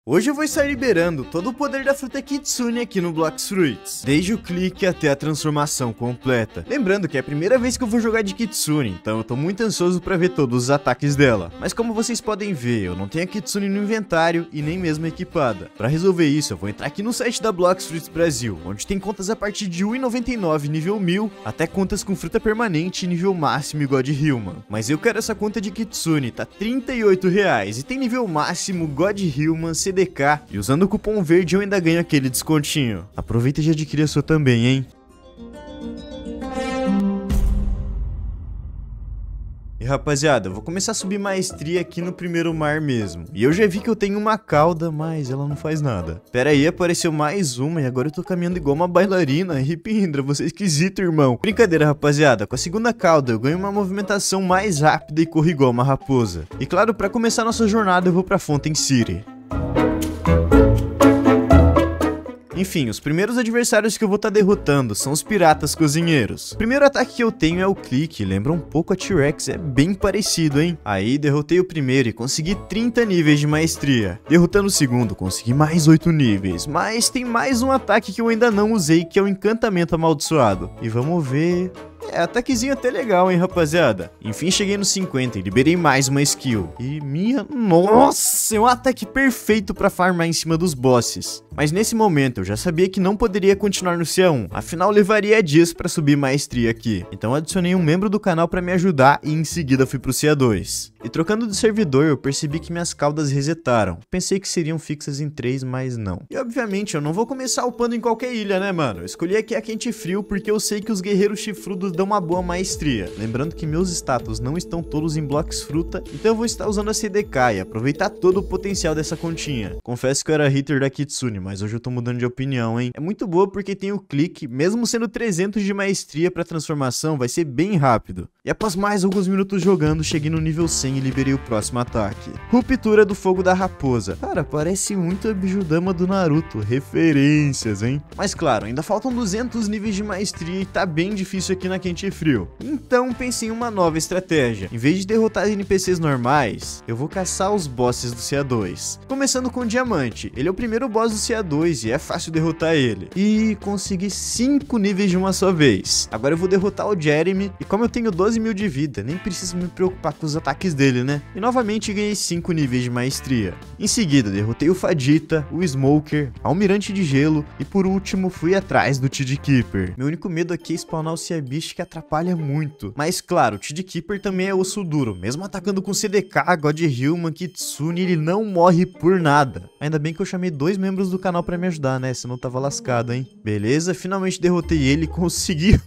Hoje eu vou estar liberando todo o poder da fruta Kitsune aqui no Blox Fruits, desde o clique até a transformação completa. Lembrando que é a primeira vez que eu vou jogar de Kitsune, então eu tô muito ansioso pra ver todos os ataques dela. Mas como vocês podem ver, eu não tenho a Kitsune no inventário e nem mesmo equipada. Pra resolver isso, eu vou entrar aqui no site da Blox Fruits Brasil, onde tem contas a partir de R$1,99 nível 1000, até contas com fruta permanente nível máximo igual de Human. Mas eu quero essa conta de Kitsune, tá R$38 e tem nível máximo God Human CDK, e usando o cupom verde eu ainda ganho aquele descontinho. Aproveita e já adquire a sua também, hein? E rapaziada, eu vou começar a subir maestria aqui no primeiro mar mesmo. E eu já vi que eu tenho uma cauda, mas ela não faz nada. Pera aí, apareceu mais uma e agora eu tô caminhando igual uma bailarina. Hip Hindra, você é esquisito, irmão. Brincadeira, rapaziada, com a segunda cauda eu ganho uma movimentação mais rápida e corro igual uma raposa. E claro, pra começar nossa jornada eu vou pra Fountain City. Enfim, os primeiros adversários que eu vou estar derrotando são os piratas cozinheiros. O primeiro ataque que eu tenho é o clique, lembra um pouco a T-Rex, é bem parecido, hein? Aí derrotei o primeiro e consegui 30 níveis de maestria. Derrotando o segundo, consegui mais 8 níveis, mas tem mais um ataque que eu ainda não usei, que é o encantamento amaldiçoado. E vamos ver... ataquezinho até legal, hein, rapaziada. Enfim, cheguei no 50 e liberei mais uma skill. E minha... nossa, é um ataque perfeito pra farmar em cima dos bosses. Mas nesse momento eu já sabia que não poderia continuar no CA1, afinal levaria dias pra subir maestria aqui. Então adicionei um membro do canal pra me ajudar e em seguida fui pro CA2. E trocando de servidor eu percebi que minhas caudas resetaram. Pensei que seriam fixas em 3, mas não. E obviamente eu não vou começar upando em qualquer ilha, né, mano? Eu escolhi aqui a Quente Frio porque eu sei que os guerreiros chifrudos dão uma boa maestria. Lembrando que meus status não estão todos em Blox Fruta, então eu vou estar usando a CDK e aproveitar todo o potencial dessa continha. Confesso que eu era hater da Kitsune, mas hoje eu tô mudando de opinião, hein? É muito boa porque tem o clique, mesmo sendo 300 de maestria pra transformação, vai ser bem rápido. E após mais alguns minutos jogando, cheguei no nível 100 e liberei o próximo ataque. Ruptura do Fogo da Raposa. Cara, parece muito a Bijudama do Naruto, referências, hein? Mas claro, ainda faltam 200 níveis de maestria e tá bem difícil aqui na Quente Frio. Então pensei em uma nova estratégia. Em vez de derrotar NPCs normais, eu vou caçar os bosses do CA2. Começando com o Diamante. Ele é o primeiro boss do CA2 e é fácil derrotar ele. E consegui 5 níveis de uma só vez. Agora eu vou derrotar o Jeremy. E como eu tenho 12.000 de vida, nem preciso me preocupar com os ataques dele, né? E novamente ganhei 5 níveis de maestria. Em seguida derrotei o Fadita, o Smoker, a Almirante de Gelo. E por último fui atrás do Tidkeeper. Meu único medo aqui é spawnar o Seabeast, que atrapalha muito. Mas claro, o Tidkeeper também é osso duro. Mesmo atacando com CDK, God Human, Kitsune, ele não morre por nada. Ainda bem que eu chamei 2 membros do canal pra me ajudar, né? Senão tava lascado, hein? Beleza, finalmente derrotei ele e consegui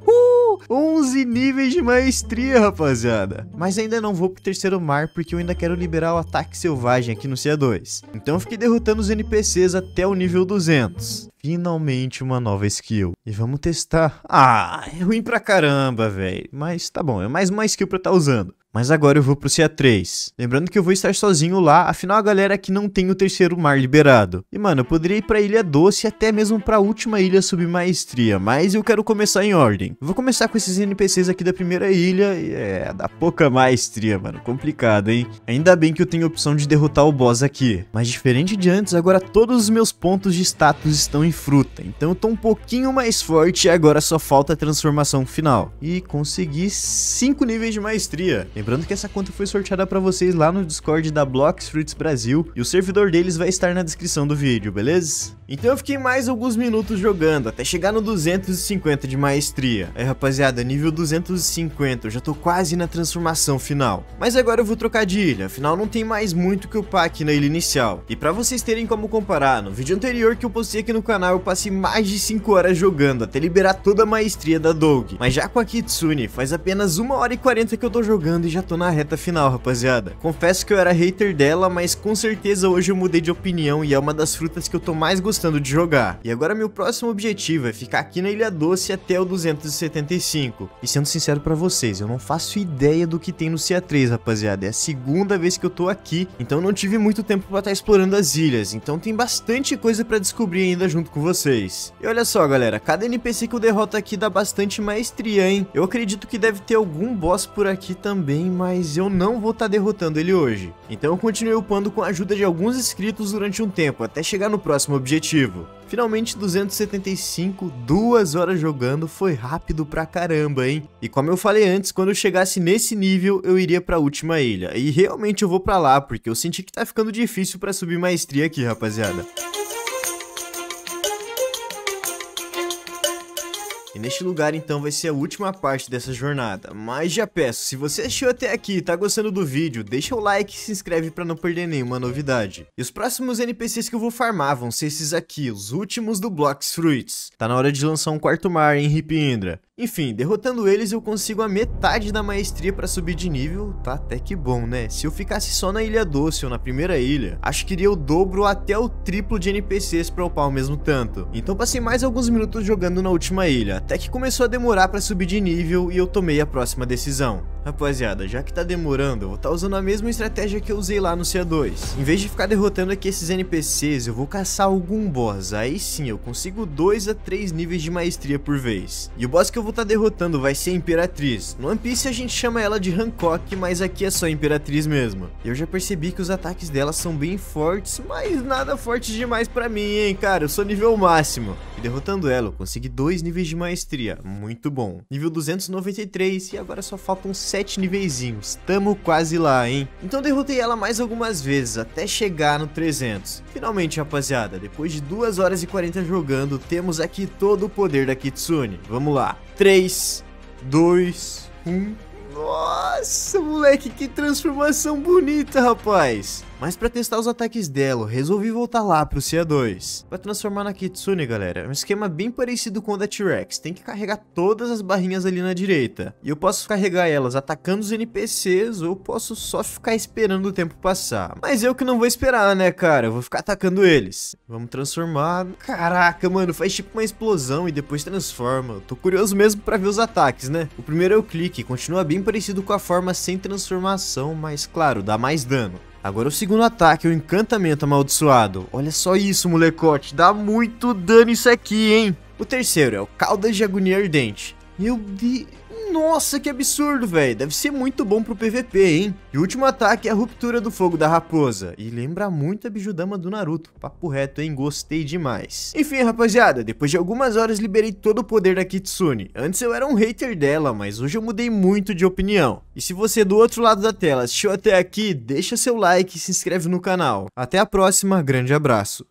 11 níveis de maestria, rapaziada. Mas ainda não vou pro terceiro mar, porque eu ainda quero liberar o ataque selvagem aqui no CA2. Então eu fiquei derrotando os NPCs até o nível 200. Finalmente uma nova skill. E vamos testar. Ah, é ruim pra caramba, velho. Mas tá bom, é mais uma skill pra estar usando. Mas agora eu vou pro CA3. Lembrando que eu vou estar sozinho lá, afinal a galera aqui não tem o terceiro mar liberado. E mano, eu poderia ir pra Ilha Doce e até mesmo pra última ilha subir maestria, mas eu quero começar em ordem. Eu vou começar com esses NPCs aqui da primeira ilha e dá pouca maestria, mano. Complicado, hein? Ainda bem que eu tenho a opção de derrotar o boss aqui. Mas diferente de antes, agora todos os meus pontos de status estão em fruta. Então eu tô um pouquinho mais forte e agora só falta a transformação final. E consegui 5 níveis de maestria. Lembrando que essa conta foi sorteada pra vocês lá no Discord da Blox Fruits Brasil e o servidor deles vai estar na descrição do vídeo, beleza? Então eu fiquei mais alguns minutos jogando, até chegar no 250 de maestria. Aí rapaziada, nível 250, eu já tô quase na transformação final. Mas agora eu vou trocar de ilha, afinal não tem mais muito que upar aqui na ilha inicial. E pra vocês terem como comparar, no vídeo anterior que eu postei aqui no canal, eu passei mais de 5 horas jogando, até liberar toda a maestria da Dog. Mas já com a Kitsune, faz apenas 1 hora e 40 que eu tô jogando e já tô na reta final, rapaziada. Confesso que eu era hater dela, mas com certeza hoje eu mudei de opinião e é uma das frutas que eu tô mais gostando de jogar. E agora meu próximo objetivo é ficar aqui na Ilha Doce até o 275. E sendo sincero pra vocês, eu não faço ideia do que tem no CA3, rapaziada. É a segunda vez que eu tô aqui, então não tive muito tempo pra estar explorando as ilhas. Então tem bastante coisa pra descobrir ainda junto com vocês. E olha só, galera, cada NPC que eu derroto aqui dá bastante maestria, hein? Eu acredito que deve ter algum boss por aqui também. bem, mas eu não vou estar derrotando ele hoje. Então eu continuei upando com a ajuda de alguns inscritos durante um tempo, até chegar no próximo objetivo. Finalmente 275, 2 horas jogando, foi rápido pra caramba, hein? E como eu falei antes, quando eu chegasse nesse nível, eu iria pra última ilha. E realmente eu vou pra lá, porque eu senti que tá ficando difícil pra subir maestria aqui, rapaziada. E neste lugar então vai ser a última parte dessa jornada, mas já peço, se você assistiu até aqui e tá gostando do vídeo, deixa o like e se inscreve pra não perder nenhuma novidade. E os próximos NPCs que eu vou farmar vão ser esses aqui, os últimos do Blox Fruits. Tá na hora de lançar um quarto mar, hein, Ripindra? Enfim, derrotando eles eu consigo a metade da maestria pra subir de nível, tá até que bom, né? Se eu ficasse só na Ilha Doce ou na primeira ilha, acho que iria o dobro ou até o triplo de NPCs pra upar o mesmo tanto. Então passei mais alguns minutos jogando na última ilha, até que começou a demorar pra subir de nível e eu tomei a próxima decisão. Rapaziada, já que tá demorando, eu vou estar usando a mesma estratégia que eu usei lá no CA2. Em vez de ficar derrotando aqui esses NPCs, eu vou caçar algum boss. Aí sim, eu consigo 2 a 3 níveis de maestria por vez. E o boss que eu vou estar derrotando vai ser a Imperatriz. No One Piece a gente chama ela de Hancock, mas aqui é só Imperatriz mesmo. Eu já percebi que os ataques dela são bem fortes, mas nada forte demais pra mim, hein, cara. Eu sou nível máximo. E derrotando ela, eu consegui 2 níveis de maestria. Muito bom. Nível 293 e agora só faltam 7 niveizinhos. Tamo quase lá, hein? Então derrotei ela mais algumas vezes, até chegar no 300. Finalmente, rapaziada, depois de 2 horas e 40 jogando, temos aqui todo o poder da Kitsune. Vamos lá. 3, 2, 1... Nossa, moleque, que transformação bonita, rapaz. Mas pra testar os ataques dela, eu resolvi voltar lá pro CA2. Pra transformar na Kitsune, galera, é um esquema bem parecido com o da T-Rex. Tem que carregar todas as barrinhas ali na direita. E eu posso carregar elas atacando os NPCs, ou posso só ficar esperando o tempo passar. Mas eu que não vou esperar, né, cara? Eu vou ficar atacando eles. Vamos transformar... Caraca, mano, faz tipo uma explosão e depois transforma. Eu tô curioso mesmo pra ver os ataques, né? O primeiro é o clique, continua bem parecido com a forma sem transformação, mas claro, dá mais dano. Agora o segundo ataque é o encantamento amaldiçoado. Olha só isso, molecote, dá muito dano isso aqui, hein? O terceiro é o caudas de agonia ardente. Meu Deus... Nossa, que absurdo, velho. Deve ser muito bom pro PVP, hein? E o último ataque é a ruptura do fogo da raposa. E lembra muito a Bijudama do Naruto. Papo reto, hein? Gostei demais. Enfim, rapaziada, depois de algumas horas liberei todo o poder da Kitsune. Antes eu era um hater dela, mas hoje eu mudei muito de opinião. E se você do outro lado da tela assistiu até aqui, deixa seu like e se inscreve no canal. Até a próxima, grande abraço.